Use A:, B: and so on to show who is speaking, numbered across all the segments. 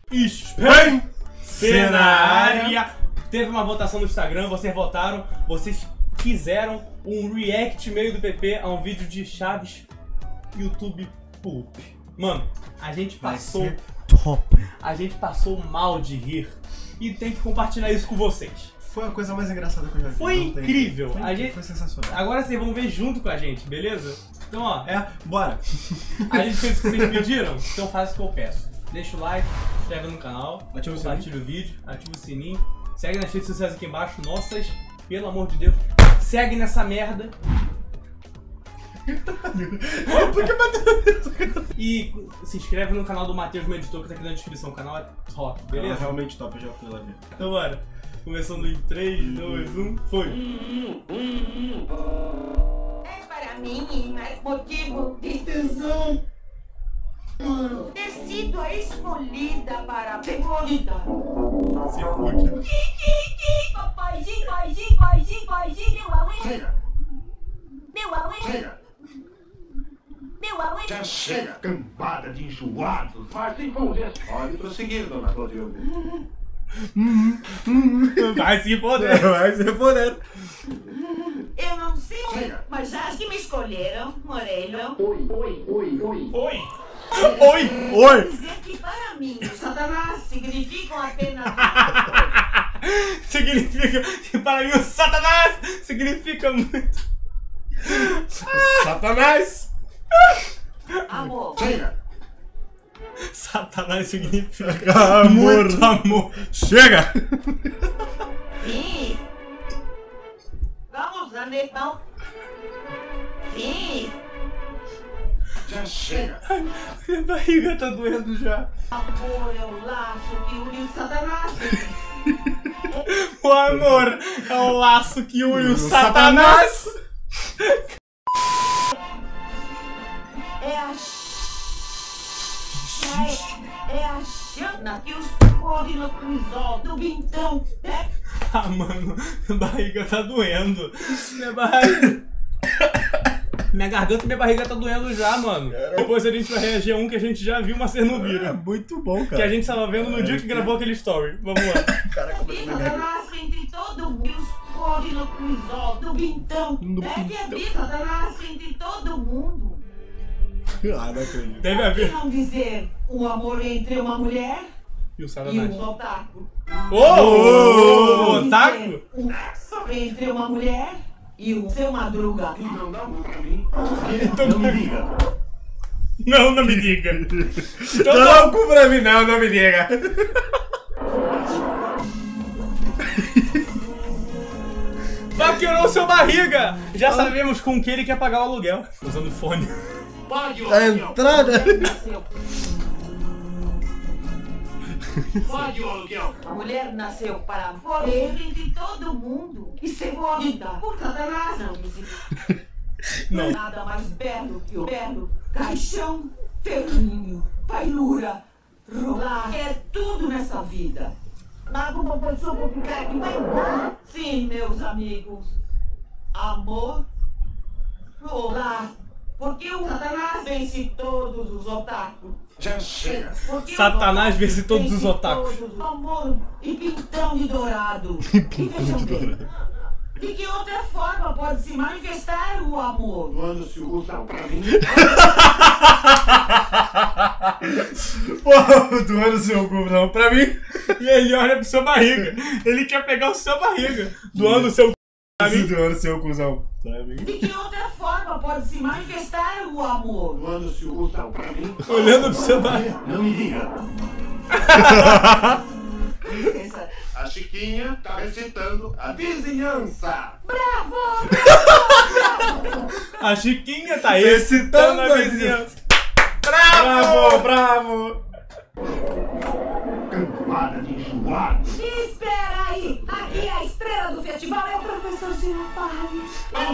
A: Spen na área. Teve uma votação no Instagram, vocês votaram, vocês fizeram um react meio do PP a um vídeo de Chaves YouTube Pulp. Mano, a gente passou
B: top.
A: A gente passou mal de rir e tem que compartilhar isso com vocês.
B: Foi a coisa mais engraçada que eu já vi.
A: Foi incrível.
B: Foi sensacional.
A: Agora vocês vão ver junto com a gente, beleza? Então ó,
B: bora.
A: a gente fez o que vocês pediram, então faz o que eu peço. Deixa o like, se inscreve no canal, compartilha o vídeo, ativa o sininho, segue nas redes sociais aqui embaixo, nossas, pelo amor de Deus, segue nessa merda.
B: Por que bateu?
A: E se inscreve no canal do Matheus, meu editor, que tá aqui na descrição, o canal é top, beleza?
B: É realmente top, eu já fui lá ver.
A: Então bora, começando em 3, 2, 1, foi!
C: É para mim motivo de tesão ter sido a escolhida para ser bonita.
A: Se fude.
C: Papaizinho, paizinho, paizinho, paizinho, meu amor.
D: Chega!
C: Meu amor.
D: Chega!
C: Meu amor.
D: Já chega! Cambada de enjoados! Martim Fonges! Pode prosseguir, dona Clotilde.
A: Vai se foder!
B: Vai se foder!
C: Eu não sei,
D: Chega.
C: mas já que me escolheram, Morelho,
D: Oi, oi, oi, oi!
A: Oi! Oi! Oi!
C: dizer que para mim o Satanás significam apenas
A: Significa que para mim o Satanás significa muito.
B: Satanás!
C: amor.
D: Chega!
A: Satanás significa muito amor.
B: Chega!
C: Sim. Vamos, Anetão. Sim.
D: Já chega!
A: Minha barriga tá doendo já.
C: Amor é o laço que une o Satanás.
A: O amor é o laço que une o Satanás.
C: É a é a chama que os corre no crisol do vintão.
A: Ah, mano, minha barriga tá doendo. Minha garganta e minha barriga tá doendo já, mano. Depois a gente vai reagir a um que a gente já viu, mas vocês não viram.
B: Muito bom, cara.
A: Que a gente tava vendo no dia que gravou aquele story. Vamos lá.
B: Caraca,
C: E Satanás entre todo mundo. Os corre no crisol do vintão. Deve haver Satanás entre todo mundo.
B: Ah, não acredito.
A: Deve
C: Por que
A: haver.
C: não dizer o amor entre uma mulher
A: E o
C: e
A: Satanás.
C: um otaku?
A: Ô,
C: Dizer
A: otaku?
C: um sexo entre uma mulher e o seu madruga.
D: Não dá mão pra mim.
A: Então
D: Não me diga.
A: Não, não me diga. Então
B: Não, cu pra mim, não me diga.
A: Paquerou seu barriga! Já sabemos com que ele quer pagar o aluguel. Usando fone.
D: Pague o
B: A
D: aluguel!
B: entrada.
C: Nasceu.
D: Pague o aluguel!
C: A mulher nasceu para morrer entre todo mundo e ser mordida por Satanás. Não existe
A: Não.
C: nada mais belo que o belo caixão, ferrinho, pailura, rolar. É tudo nessa vida. Mas uma pessoa por ficar aqui vai dar. Sim, meus amigos. Amor, rolar. Porque o Satanás vence todos os otakus.
D: Já chega!
C: Porque
A: Satanás
C: o
A: vence todos os
C: vence
A: otakus.
C: todos os amor e pintão de dourado. E vejam bem, de que outra forma pode se manifestar o amor?
D: Quando se usa pra mim.
B: Pô, doando seu cu, não, pra mim.
A: E ele olha pro seu barriga. Ele quer pegar o seu barriga. Doando o seu pra mim.
B: Doando seu cuzão. Pra mim.
C: De que outra forma pode se manifestar o amor?
D: Quando se usa pra mim.
A: Olhando pro seu barriga.
D: Não me diga.
C: Essa-
D: A Chiquinha tá recitando a vizinhança.
C: Bravo!
A: A Chiquinha tá excitando a vizinhança.
B: Bravo, bravo.
D: Cambada de enjoados.
C: Espera aí! Aqui a estrela do festival é o professor Girafales.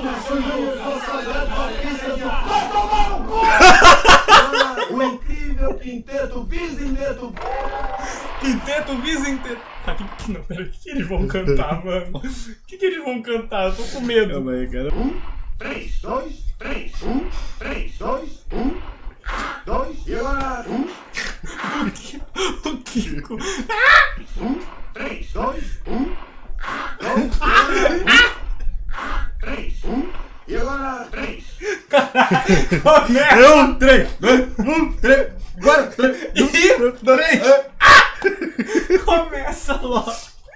D: Vai tomar no cu! O incrível quinteto Vizinteto.
A: Quinteto, Vizinteto. Não, peraí, o que eles vão cantar, mano? O que eles vão cantar? Eu tô com medo.
B: Calma aí, cara.
D: 3, 2, 3, 1, 3, 2, 1. 2 e agora 1.
A: O Kiko.
D: 3, 2, 1. 3, 1. E agora 3.
B: Começa! 3, 2, 3. Agora 3, 2, 3.
A: Começa logo.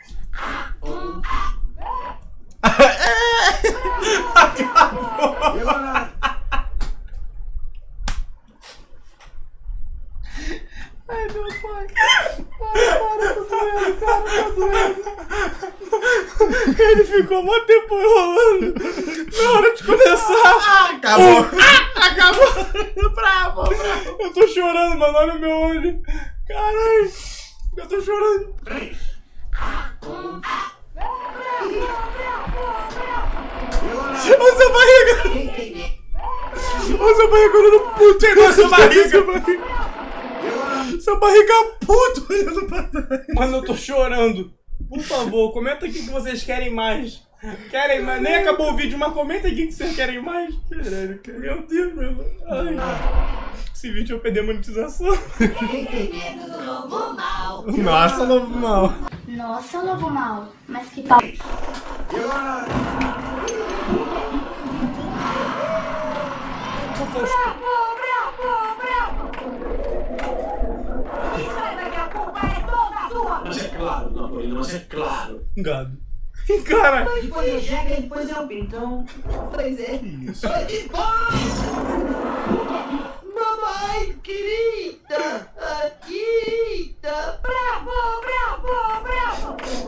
D: E agora.
A: Ai, meu pai. Para, tô doendo, cara, tá doendo. Ele ficou muito tempo enrolando. Na hora de começar.
B: Acabou.
A: Acabou. Bravo. Eu tô chorando, mano. Olha o meu olho. Caralho. Eu tô chorando.
D: 3.
A: Olha essa barriga. Olha essa barriga olhando puto. Pegou essa barriga. Essa barriga puto olhando pra trás. Mano, eu tô chorando. Por favor, comenta aqui que vocês querem mais. Querem mais? Nem acabou o vídeo, mas comenta aqui que vocês querem mais. Caralho, cara. Meu Deus, meu irmão. Ai. Esse vídeo eu perdi a monetização.
C: Quem tem medo do lobo mau?
B: Nossa, lobo mal.
E: Nossa, lobo mau, mas que pau.
D: E agora. Mas é claro, Napoleão, mas é claro.
A: Gado. Cara.
C: Depois é jegue e depois é o pintão. Pois é. Isso. Mamãe querida, querida. Bravo, bravo, bravo.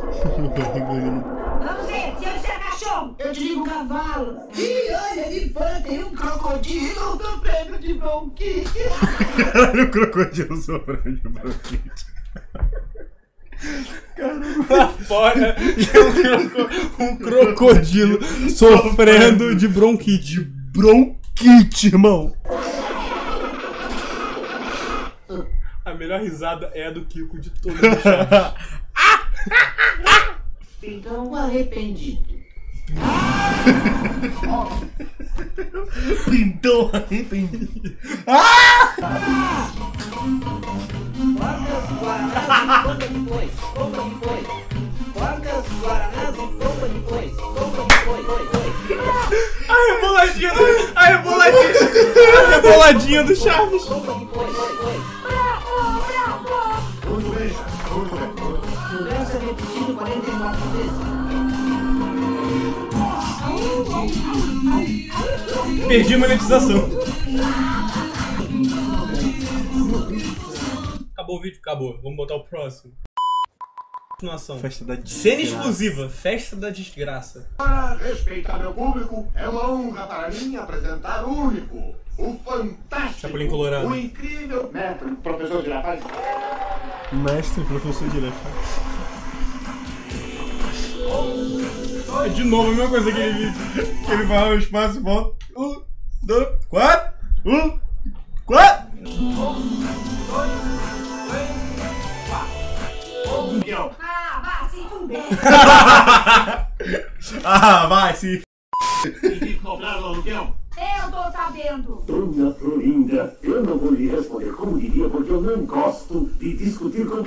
C: Vamos ver, se eu disser cachorro, eu digo cavalo. Ih, olha ali fora tem um crocodilo sofrendo de bronquite.
B: Caralho, o crocodilo sofrendo de bronquite.
A: Lá fora um crocodilo sofrendo de bronquite.
B: Bronquite, irmão.
A: A melhor risada é a do Kiko de todos.
C: Então arrependido.
B: Então arrependido.
C: Guardas guaranás e bomba depois, bomba depois. Guardas guaranás e bomba depois, bomba depois.
A: A reboladinha do Chaves.
C: Bomba depois.
D: Muito bem, Chaves, muito bem.
C: Mudança repetido 44 vezes.
A: Perdi a monetização. Acabou o vídeo? Acabou. Vamos botar o próximo. Continuação.
B: Festa da desgraça.
A: Cena exclusiva. Festa da desgraça.
D: Para respeitar meu público, é uma honra para mim apresentar o único, o fantástico,
A: Chapolin Colorado.
D: o incrível mestre, professor Girafales.
B: Mestre, professor direto.
A: É de novo a mesma coisa que aquele vídeo.
B: Ele vai ao espaço e volta. 1, 2, 4. 1, 4.
C: Ah, vá se fuder.
B: Ah, vai, se
D: Tem que cobrar o aluguel.
E: Eu tô sabendo.
D: Dona Florinda, eu não vou lhe responder como diria, porque eu não gosto de discutir com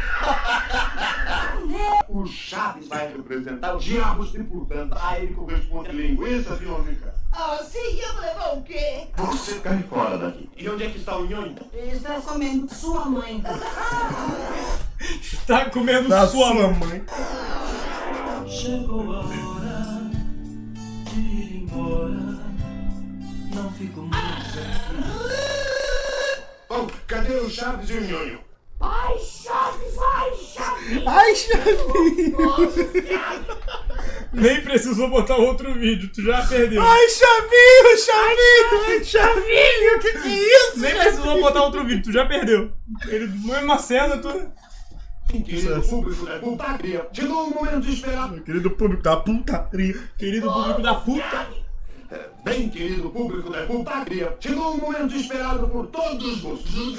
D: O Chaves vai representar os diabos tripulando. Aí ele corresponde linguiça biônica.
C: Ah, sim, eu vou levar o quê?
D: Você cai fora daqui. E onde é que está o nhonho?
C: Ele está comendo sua mãe.
A: Tá comendo
B: da
A: sua
B: sua
A: mãe.
B: mãe.
F: Chegou a hora de ir embora. Não fico mais aqui.
D: Bom, cadê o Chaves e o nhonho?
C: Ai, Chaves, vai, Chaves.
B: Ai, Chavinho.
A: Nem precisou botar outro vídeo, tu já perdeu.
B: Ai, Chavinho, Chavinho. Chavinho, que é isso?
A: Nem precisou botar outro vídeo, tu já perdeu. Ele, mesma cena, tu...
D: Querido público da putaria, chegou o momento de esperar.
B: Querido público da putaria.
A: Querido público da puta.
D: Bem, querido público da putaria, chegou o momento esperado por todos os gostos.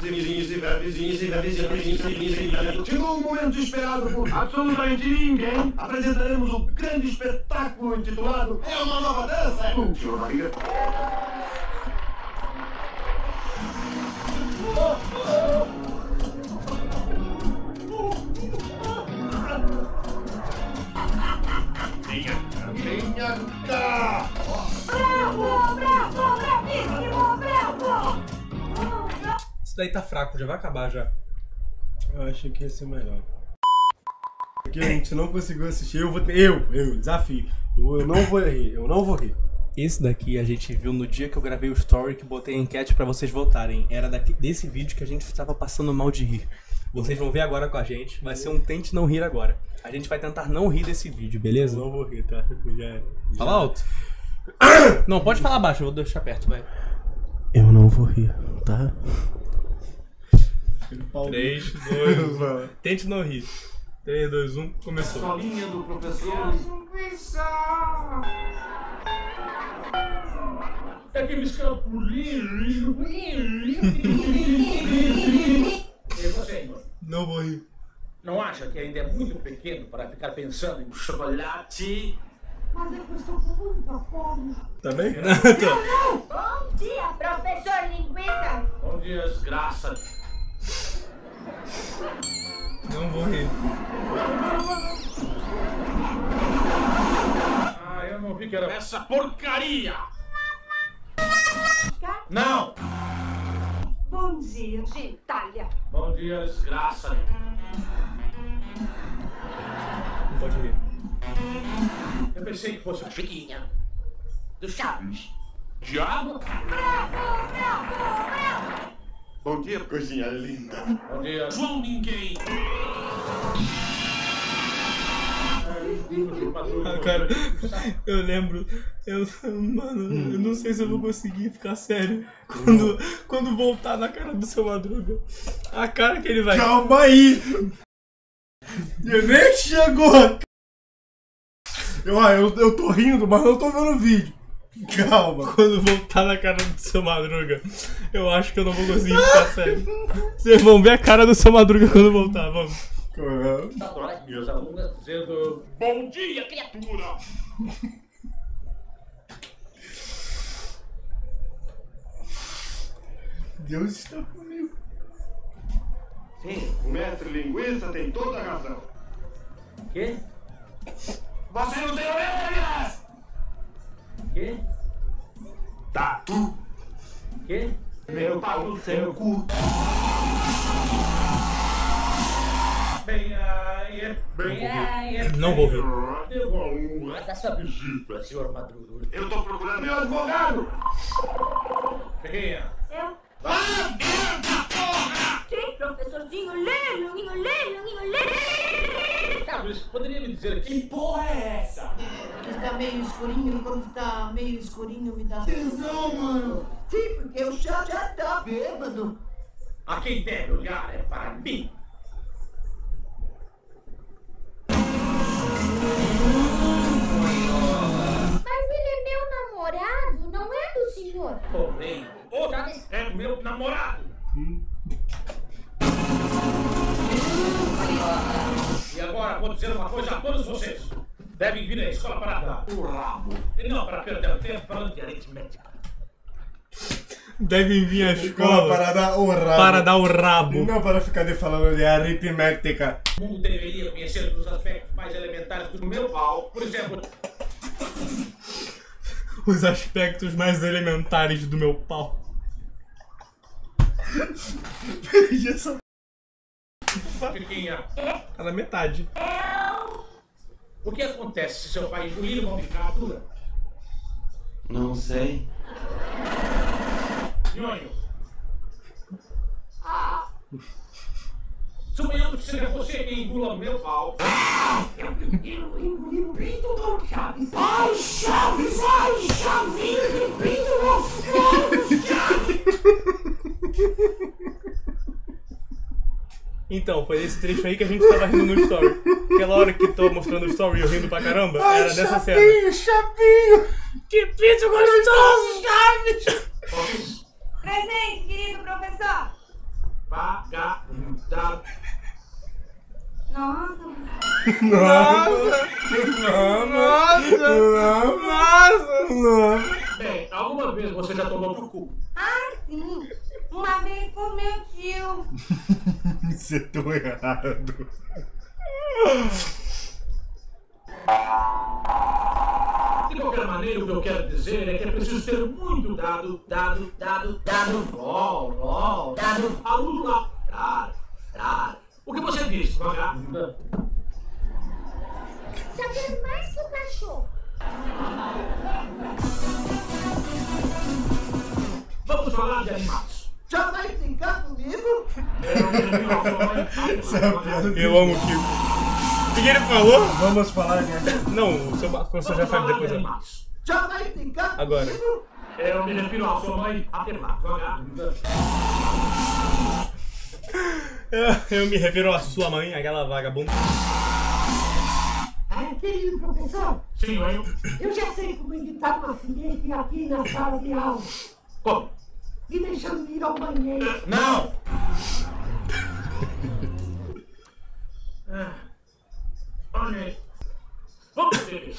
D: Chegou o momento esperado por absolutamente ninguém. Apresentaremos o grande espetáculo intitulado É uma Nova Dança. Senhor Barriga. Venha cá!
E: Bravo, bravo, bravíssimo, bravo!
A: Isso daí tá fraco, já vai acabar já.
B: Eu achei que ia ser melhor. Porque a gente não conseguiu assistir, desafio. Eu não vou rir.
A: Esse daqui a gente viu no dia que eu gravei o story, que botei a enquete pra vocês votarem. Era desse vídeo que a gente estava passando mal de rir. Vocês vão ver agora com a gente. Vai ser um tente não rir agora. A gente vai tentar não rir desse vídeo, beleza?
B: Eu não vou rir, tá?
A: Fala alto. Não, pode falar baixo, eu vou deixar perto, vai.
B: Eu não vou rir, tá?
A: 3, 2, 1. Tente não rir. 3, 2, 1, começou.
D: Solinha do professor. É que me escapuliu. E você, irmão?
A: Não vou rir.
D: Não acha que ainda é muito pequeno para ficar pensando em chocolate?
E: Mas eu estou com muita fome.
B: Tá bem?
E: Bom dia, professor Linguiça.
D: Bom dia, desgraça.
A: Não vou rir.
D: Ah, eu não vi que era essa porcaria! Não!
E: Bom dia, gentalha.
D: Bom dia, desgraça.
A: Não pode rir.
D: Eu pensei que fosse a Chiquinha do Chaves. Diabo?
E: Bravo, bravo, bravo.
D: Bom dia, coisinha linda. Bom dia, João Ninguém.
A: Cara, eu lembro. Mano, eu não sei se eu vou conseguir ficar sério quando voltar na cara do seu Madruga. A cara que ele vai.
B: Calma aí! Eu nem chegou! Eu tô rindo, mas não tô vendo o vídeo. Calma.
A: Quando voltar na cara do seu Madruga, eu acho que eu não vou conseguir ficar sério. Vocês vão ver a cara do seu Madruga quando voltar, vamos.
D: Meus alunos dizendo bom dia, criatura!
B: Deus está comigo.
D: Sim, o mestre Linguiça tem toda a razão. Quê? Você não tem orelhas! Quê? Tatu! Quê? Meu pau no seu cu!
A: Não vou rir.
D: Da sua visita, senhor Madruga. Eu tô procurando meu advogado! Chiquinha!
E: Eu?
D: Ah, merda, porra!
E: Sim, professorzinho Lelo.
D: Carlos, poderia me dizer que porra é essa?
C: Está meio escurinho e quando está meio escurinho me dá tesão, mano. Sim, porque o chá já tá bêbado.
D: A quem deve olhar é para mim.
E: Mas ele é meu namorado, não é do senhor.
D: Porém, o Chaves é meu namorado. E agora vou dizer uma coisa a todos vocês. Devem vir à escola para dar o rabo. E não para perder tempo falando de aritmética.
A: Devem vir à escola
B: Para dar o rabo.
A: para dar o rabo.
B: Não para ficar falando de aritmética.
D: O mundo deveria conhecer os aspectos mais elementares do meu pau. Por exemplo,
A: Os aspectos mais elementares do meu pau.
B: Perdi essa.
D: Chiquinha,
A: Tá na metade.
D: o que acontece se seu pai engolir uma criatura?
F: Não sei.
D: Nhonho. Suponhamos que seja você quem engula o meu pau.
C: Eu pinto do Chaves. Ai, Chaves, ai, Chavinho, pinto gostoso, Chaves.
A: Então, foi esse trecho aí que a gente tava rindo no story. Aquela hora que tô mostrando o story e eu rindo pra caramba, era dessa cena.
B: Chapinho!
A: Que pinto gostoso, Chaves!
E: Presente, querido professor.
D: Vagabunda.
E: Nossa.
B: Nossa!
D: Bem, alguma vez você já tomou no cu?
E: Ah, sim. Uma vez com meu
B: ser tão errado.
D: De qualquer maneira, o que eu quero dizer é que é preciso ter muito dado, aluno lá, O que você disse, devagar?
E: Sabendo mais que o cachorro.
D: Vamos falar de animais.
C: Já vai brincar comigo?
A: Eu amo o Kiko. O que ele falou?
B: Vamos falar, né?
A: Não, o seu professor já sabe depois.
C: Já vai brincar
A: Agora.
C: comigo?
D: Eu me refiro à sua mãe, a lá, devagar.
A: Eu me refiro à sua mãe, aquela vagabunda.
C: Querido professor,
D: Sim,
C: eu já sei como evitar um acidente aqui na sala de aula.
D: Como?
C: Me deixando ir ao banheiro.
D: Não! Olha, vamos beber.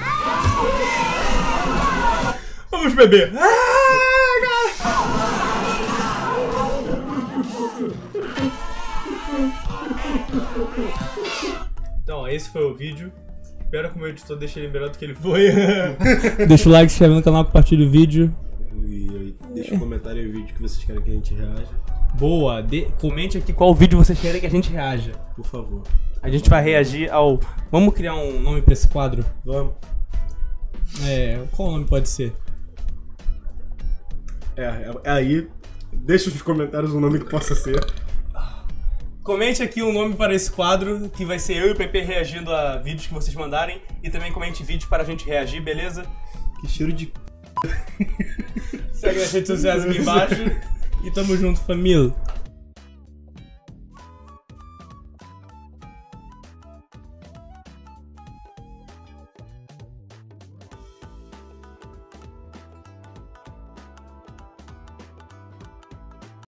A: Vamos beber. Então, esse foi o vídeo. Espero que o meu editor deixe ele melhor do que ele foi. Deixa o like, se inscreve no canal, compartilha o vídeo.
B: E deixa um comentário aí o vídeo que vocês querem que a gente reaja.
A: Boa, comente aqui qual vídeo vocês querem que a gente reaja.
B: Por favor.
A: A gente vai reagir ao... Vamos criar um nome pra esse quadro?
B: Vamos.
A: Qual nome pode ser?
B: Aí, deixa nos comentários um nome que possa ser.
A: Comente aqui um nome para esse quadro, que vai ser eu e o PP reagindo a vídeos que vocês mandarem. E também comente vídeos para a gente reagir, beleza?
B: Que cheiro de...
A: Segue nas redes sociais aqui embaixo. E tamo junto, família.